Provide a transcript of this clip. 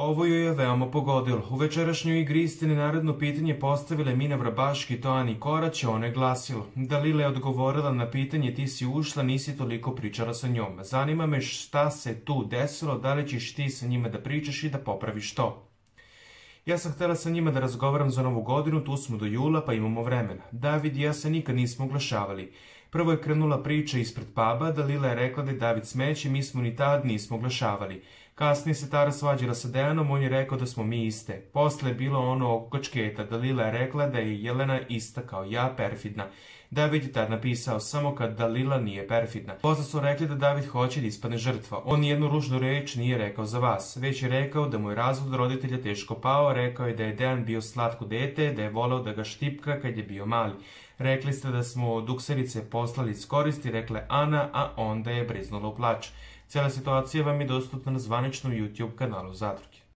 Ovo joj je veoma pogodilo. U večerašnjoj igri istine naredno pitanje postavila je Mina Vrabaški to Ani Korać, a ono je glasilo. Dalila je odgovorila na pitanje ti si ušla, nisi toliko pričala sa njom. Zanima me šta se tu desilo, da li ćeš ti sa njima da pričaš i da popraviš to. Ja sam htjela sa njima da razgovaram za novu godinu, tu smo do jula pa imamo vremena. David i ja se nikad nismo oglašavali. Prvo je krenula priča ispred puba, Dalila je rekla da je David smeće, mi smo ni tad nismo oglašavali. Kasnije se Tara svađala sa Dejanom, on je rekao da smo mi iste. Posle je bilo ono oko kačketa, Dalila je rekla da je Jelena ista kao ja, perfidna. David je tad napisao samo kad Dalila nije perfidna. Posle su rekli da David hoće da ispadne žrtva. On nijednu ružnu reč nije rekao za vas. Već je rekao da mu je razvod roditelja teško pao, rekao je da je Dejan bio slatko dete, da je voleo da ga štipka kad je bio mali. Rekli ste da smo dukserice poslali iz koristi, rekla je Ana, a onda je briznula u plač. Cijela situacija vam je dostupna na zvaničnom YouTube kanalu Zadruge.